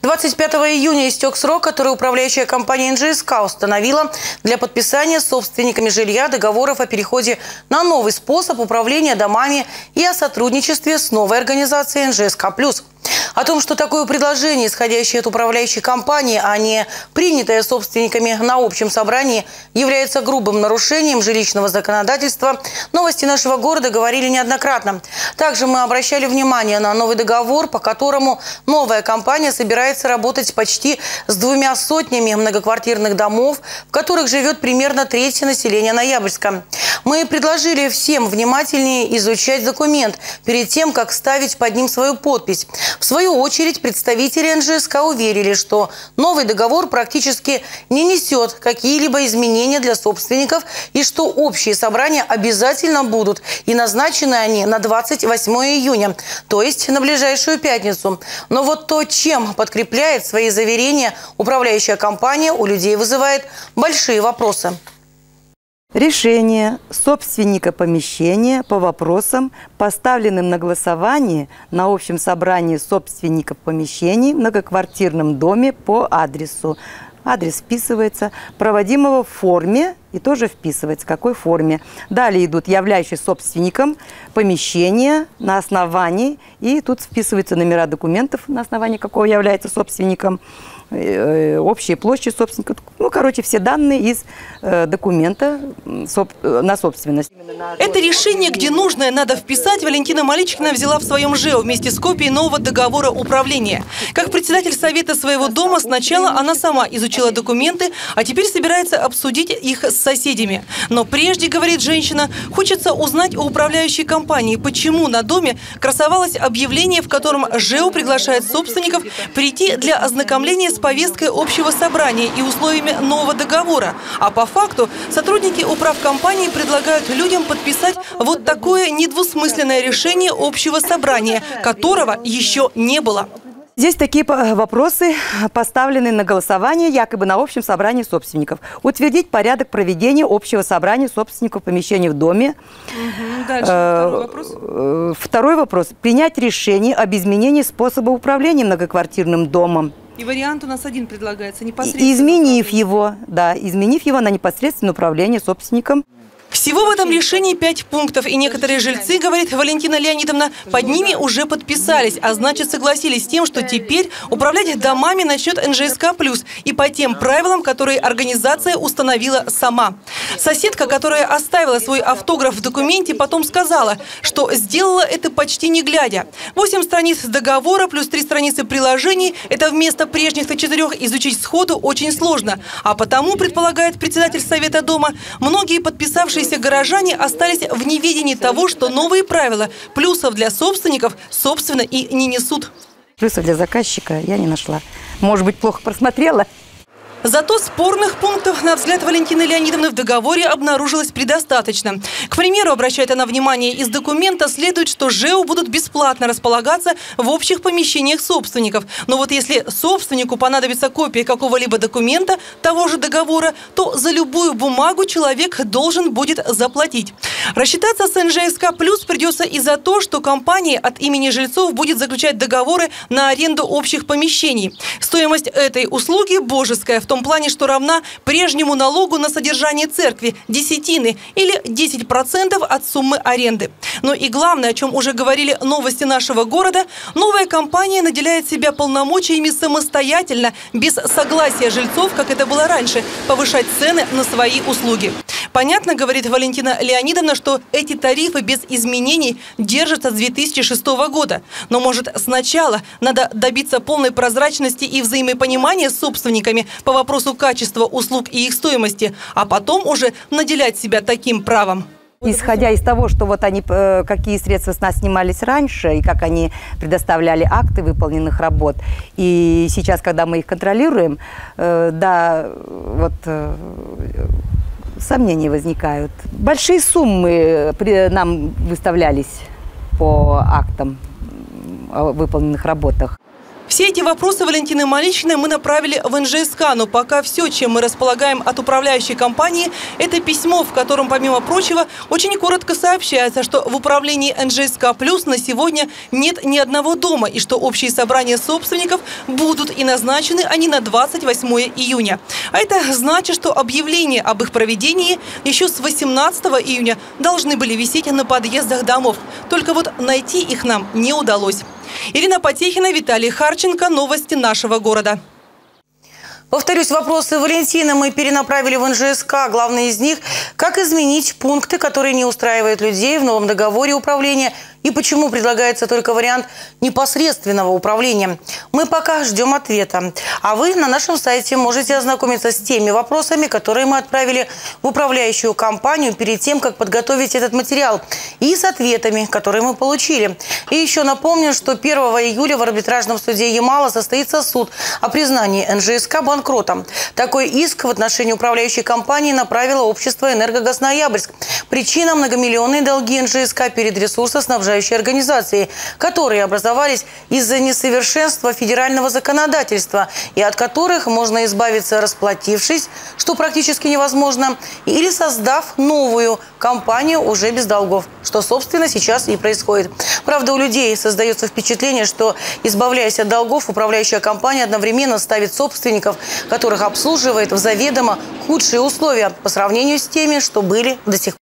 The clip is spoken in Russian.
25 июня истек срок, который управляющая компания НЖСК установила для подписания с собственниками жилья договоров о переходе на новый способ управления домами и о сотрудничестве с новой организацией НЖСК+. О том, что такое предложение, исходящее от управляющей компании, а не принятое собственниками на общем собрании, является грубым нарушением жилищного законодательства, новости нашего города говорили неоднократно. Также мы обращали внимание на новый договор, по которому новая компания собирается работать почти с 200 многоквартирных домов, в которых живет примерно треть населения Ноябрьска. Мы предложили всем внимательнее изучать документ перед тем, как ставить под ним свою подпись. В свою очередь, представители НЖСК уверили, что новый договор практически не несет какие-либо изменения для собственников и что общие собрания обязательно будут, и назначены они на 28 июня, то есть на ближайшую пятницу. Но вот то, чем подкрепляет свои заверения управляющая компания, у людей вызывает большие вопросы. Решение собственника помещения по вопросам, поставленным на голосование на общем собрании собственников помещений в многоквартирном доме по адресу. Адрес вписывается, проводимого в форме и тоже вписывается, в какой форме. Далее идут являющие собственником помещения на основании, и тут вписываются номера документов, на основании какого является собственником, общие площади собственника. Ну, короче, все данные из документа на собственность. Это решение, где нужное надо вписать, Валентина Маличкина взяла в своем ЖЭО вместе с копией нового договора управления. Как председатель совета своего дома, сначала она сама изучила документы, а теперь собирается обсудить их с соседями. Но прежде, говорит женщина, хочется узнать у управляющей компании, почему на доме красовалось объявление, в котором ЖЭО приглашает собственников прийти для ознакомления с повесткой общего собрания и условиями нового договора. А по факту сотрудники управкомпании предлагают людям подписать вот такое недвусмысленное решение общего собрания, которого еще не было. Здесь такие вопросы поставлены на голосование якобы на общем собрании собственников. Утвердить порядок проведения общего собрания собственников помещений в доме. Дальше второй вопрос. Второй вопрос. Принять решение об изменении способа управления многоквартирным домом. И вариант у нас один предлагается. Непосредственно изменив его на непосредственное управление собственником. Всего в этом решении 5 пунктов, и некоторые жильцы, говорит Валентина Леонидовна, под ними уже подписались, а значит согласились с тем, что теперь управлять домами начнет НЖСК+, и по тем правилам, которые организация установила сама. Соседка, которая оставила свой автограф в документе, потом сказала, что сделала это почти не глядя. 8 страниц договора плюс 3 страницы приложений – это вместо прежних 4 изучить сходу очень сложно. А потому, предполагает председатель совета дома, многие подписавшиеся горожане остались в неведении того, что новые правила плюсов для собственников, собственно, и не несут. Плюсов для заказчика я не нашла. Может быть, плохо просмотрела. Зато спорных пунктов, на взгляд Валентины Леонидовны, в договоре обнаружилось предостаточно. К примеру, обращает она внимание, из документа следует, что ЖЭО будут бесплатно располагаться в общих помещениях собственников. Но вот если собственнику понадобится копия какого-либо документа, того же договора, то за любую бумагу человек должен будет заплатить. Рассчитаться с НЖСК+ придется и за то, что компания от имени жильцов будет заключать договоры на аренду общих помещений. Стоимость этой услуги божеская, в том плане, что равна прежнему налогу на содержание церкви, десятины или 10% от суммы аренды. Но и главное, о чем уже говорили новости нашего города, новая компания наделяет себя полномочиями самостоятельно, без согласия жильцов, как это было раньше, повышать цены на свои услуги. Понятно, говорит Валентина Леонидовна, что эти тарифы без изменений держатся с 2006 года. Но, может, сначала надо добиться полной прозрачности и взаимопонимания с собственниками по вопросу качества услуг и их стоимости, а потом уже наделять себя таким правом. Исходя из того, что вот они, какие средства с нас снимались раньше, и как они предоставляли акты выполненных работ, и сейчас, когда мы их контролируем, сомнения возникают. Большие суммы нам выставлялись по актам о выполненных работах. Все эти вопросы Валентины Маличкиной мы направили в НЖСК, но пока все, чем мы располагаем от управляющей компании, это письмо, в котором, помимо прочего, очень коротко сообщается, что в управлении НЖСК Плюс на сегодня нет ни одного дома и что общие собрания собственников будут и назначены они на 28 июня. А это значит, что объявления об их проведении еще с 18 июня должны были висеть на подъездах домов. Только вот найти их нам не удалось. Ирина Потехина, Виталий Харченко. Новости нашего города. Повторюсь, вопросы Валентины мы перенаправили в НЖСК. Главное из них – как изменить пункты, которые не устраивают людей в новом договоре управления, и почему предлагается только вариант непосредственного управления. Мы пока ждем ответа. А вы на нашем сайте можете ознакомиться с теми вопросами, которые мы отправили в управляющую компанию перед тем, как подготовить этот материал, и с ответами, которые мы получили. И еще напомню, что 1 июля в арбитражном суде Ямала состоится суд о признании НЖСК банкротом. Такой иск в отношении управляющей компании направило общество «Энергогаз Ноябрьск». Причина – многомиллионные долги НЖСК перед ресурсоснабжающей организацией, которые образовались из-за несовершенства федерального законодательства и от которых можно избавиться, расплатившись, что практически невозможно, или создав новую компанию уже без долгов, что, собственно, сейчас и происходит. Правда, у людей создается впечатление, что, избавляясь от долгов, управляющая компания одновременно ставит собственников, которых обслуживает, в заведомо худшие условия по сравнению с теми, что были до сих пор.